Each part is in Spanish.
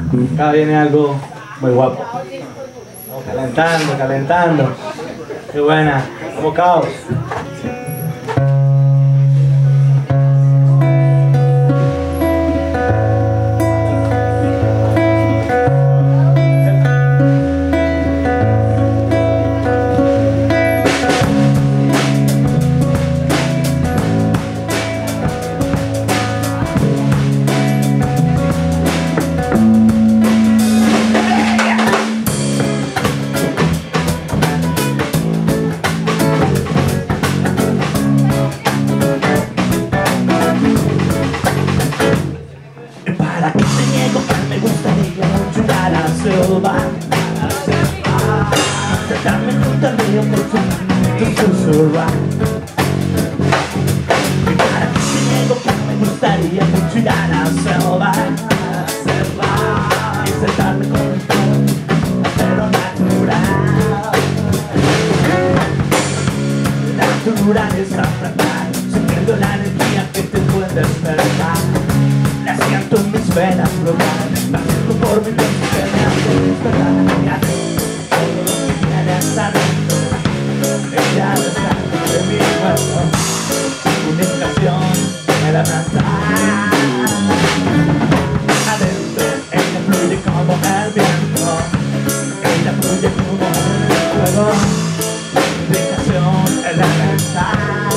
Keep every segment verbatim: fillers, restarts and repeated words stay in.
Acá viene algo muy guapo. Vamos calentando, calentando. Qué buena. Como caos. Sentarme junto al río con tu susurrar. Y para ti te niego que me gustaría mucho ir a la selva, y sentarme con el pero natural. Naturaleza fratal, sintiendo la energía que te puede despertar. La siento en mis venas brotar, bajando por mi cuerpo que me hace despertar. Todo lo que viene hasta adentro, ella no está de mi cuerpo. Una estación elemental. Adentro, ella fluye como el viento, ella fluye como el fuego. Una estación elemental.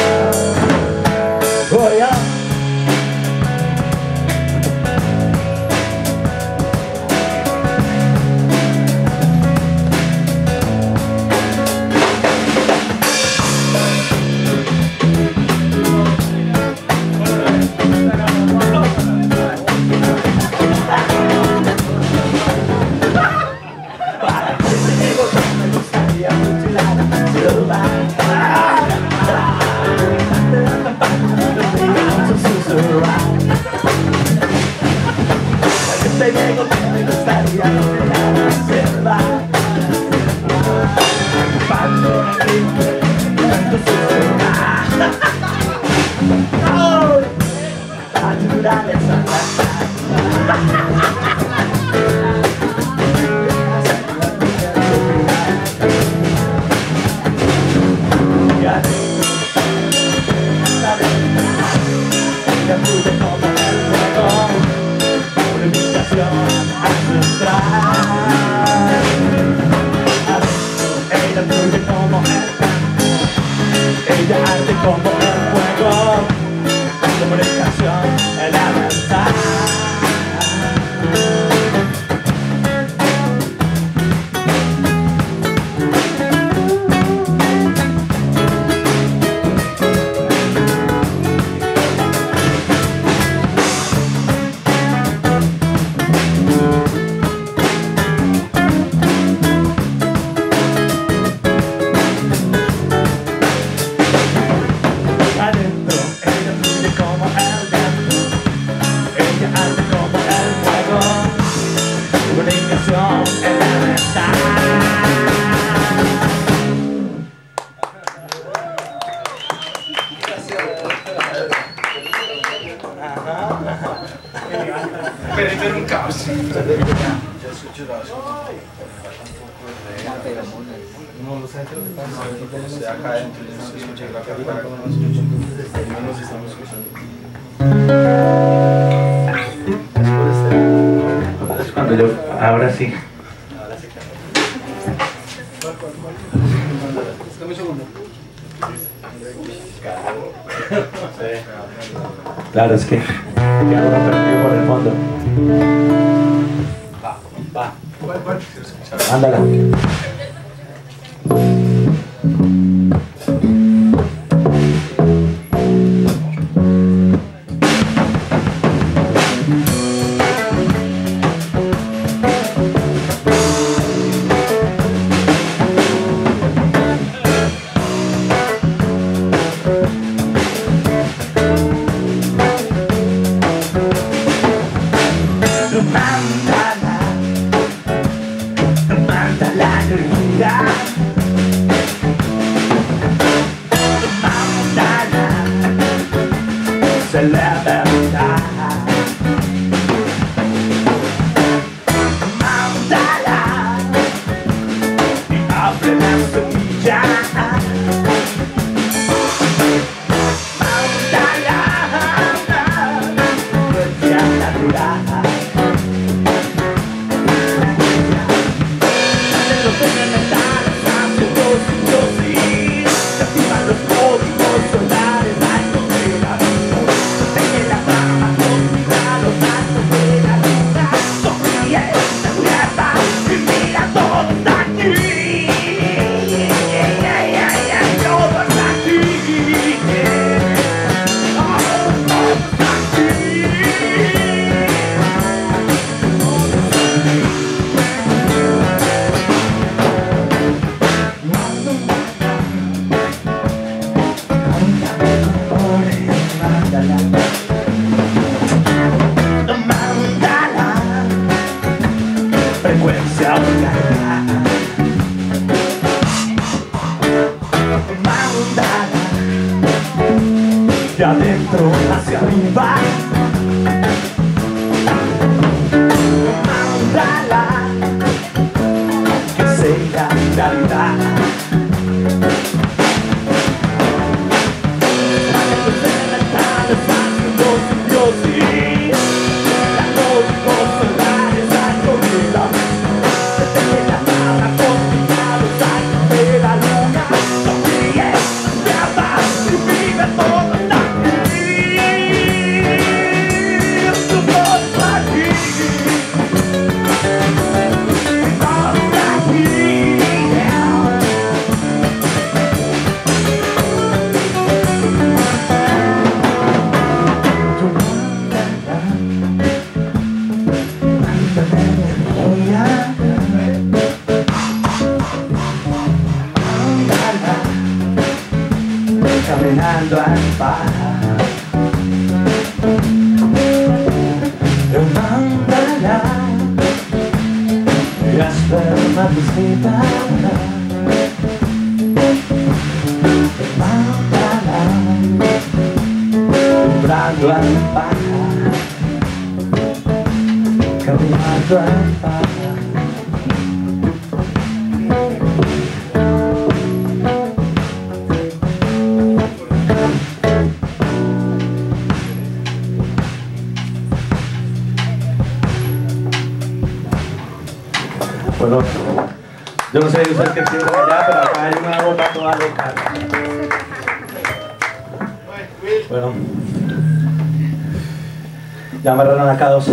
Oh, yeah. Te digo que me gustaría ir a la selva, cuando me grite, tanto susurrar. Oh, la naturaleza ya fluye como el fuego. Una invitación a entrar. Ella fluye como el canto, ella arde como el fuego. Comunicación elemental. Per per un caos. Non lo sento che passa. Se acá dentro no se escucha la cámara como nos no nos estamos escuchando. Es cuando yo, ahora sí. Ahora sí. Dame un segundo. Claro, es que queda uno perdido por el fondo. Va, va. Ándala. frecuencia orgánica. Mandala, de adentro hacia arriba. Mandala, que sea realidad. Caminando al par, mandala, la espermatozoide, mandala, vibrando al par, caminando al par. Bueno, yo no sé ustedes qué piensan allá, pero acá hay una bota toda loca. Bueno, ya amarraron acá dos.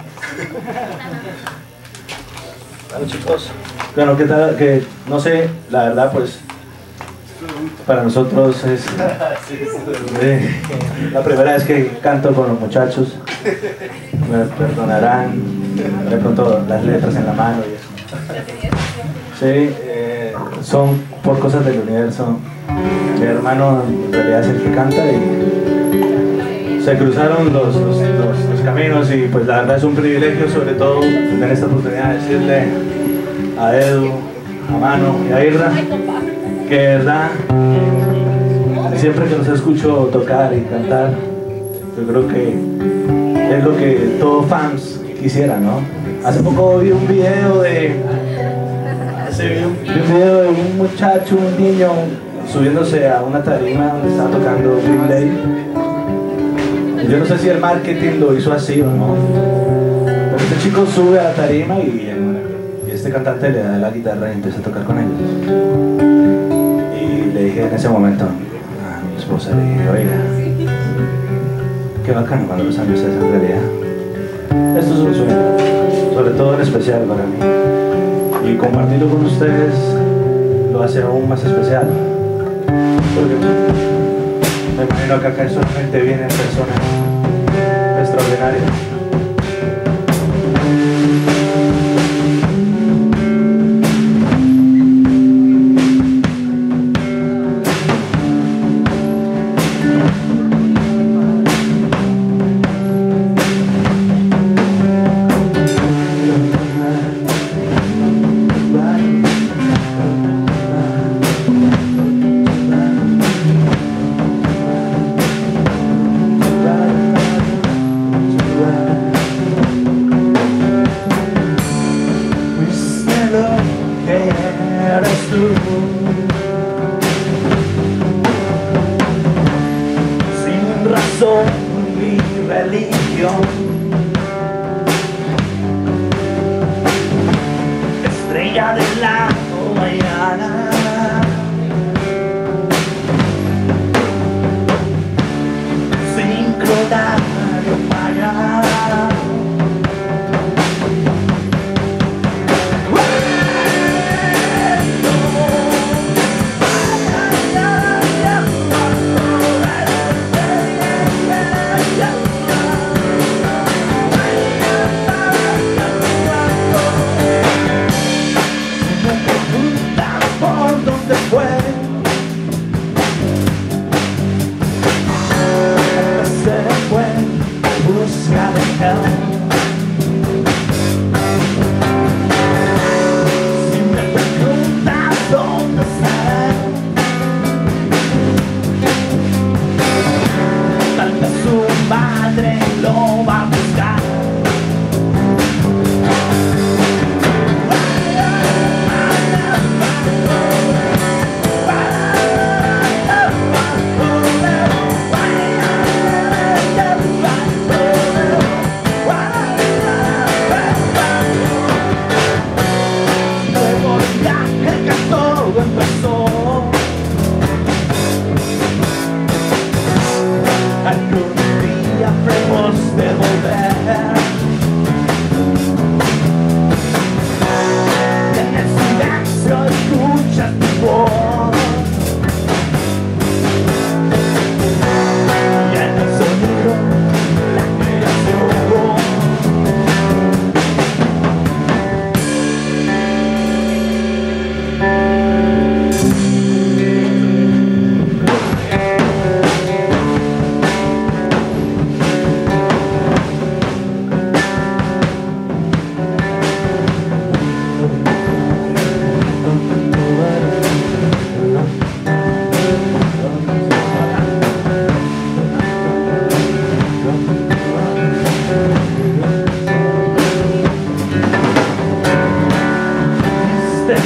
Bueno, chicos, bueno, ¿qué tal? Que no sé, la verdad, pues para nosotros es eh, la primera vez que canto con los muchachos. Me perdonarán de pronto las letras en la mano y eso. Sí, eh, son por cosas del universo. Mi hermano en realidad es el que canta y se cruzaron los, los, los, los caminos y pues la verdad es un privilegio, sobre todo tener esta oportunidad de decirle a Edu, a Mano y a Irra que de verdad siempre que los escucho tocar y cantar, yo creo que es lo que todos fans quisieran, ¿no? Hace poco vi un video de hace, vi un, vi un video de un muchacho, un niño subiéndose a una tarima donde estaba tocando Green Day. Yo no sé si el marketing lo hizo así o no, pero este chico sube a la tarima y, y este cantante le da la guitarra y empieza a tocar con ellos. Y le dije en ese momento a mi esposa, le dije, oiga, qué bacano cuando los años se hacen realidad. Esto es un sueño, sobre todo en especial para mí. Y compartirlo con ustedes lo hace aún más especial. Porque me imagino que acá solamente vienen personas extraordinarias. Sin razón ni religión, estrella de la mañana, sincronario maya. For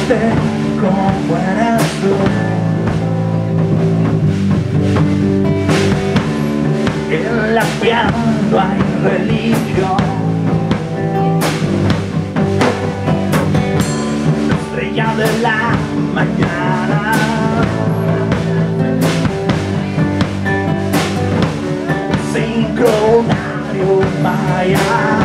verte como eres tú. En la piel no hay religión. Estrella de la mañana, sincronario maya.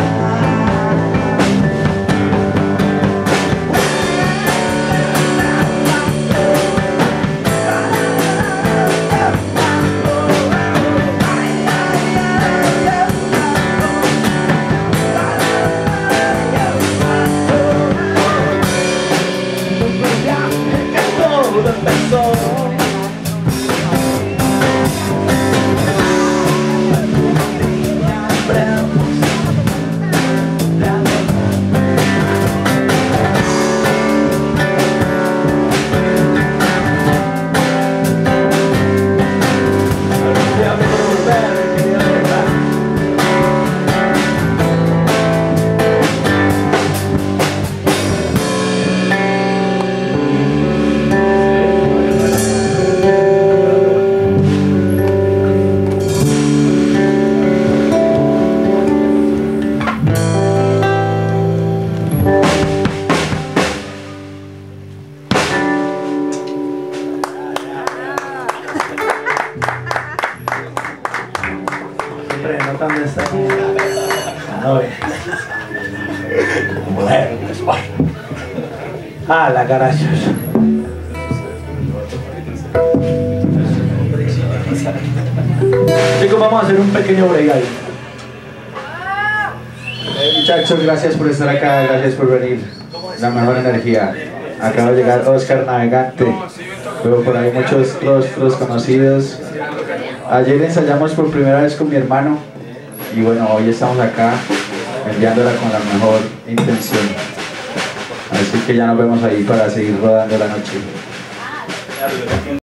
Notando esta a ver. Ah, la garachos. Chicos, vamos a hacer un pequeño break ahí. Eh, muchachos, gracias por estar acá, gracias por venir. La mejor energía. Acaba de llegar Oscar Navegante. Luego por ahí muchos rostros conocidos. Ayer ensayamos por primera vez con mi hermano. Y bueno, hoy estamos acá enviándola con la mejor intención. Así que ya nos vemos ahí para seguir rodando la noche.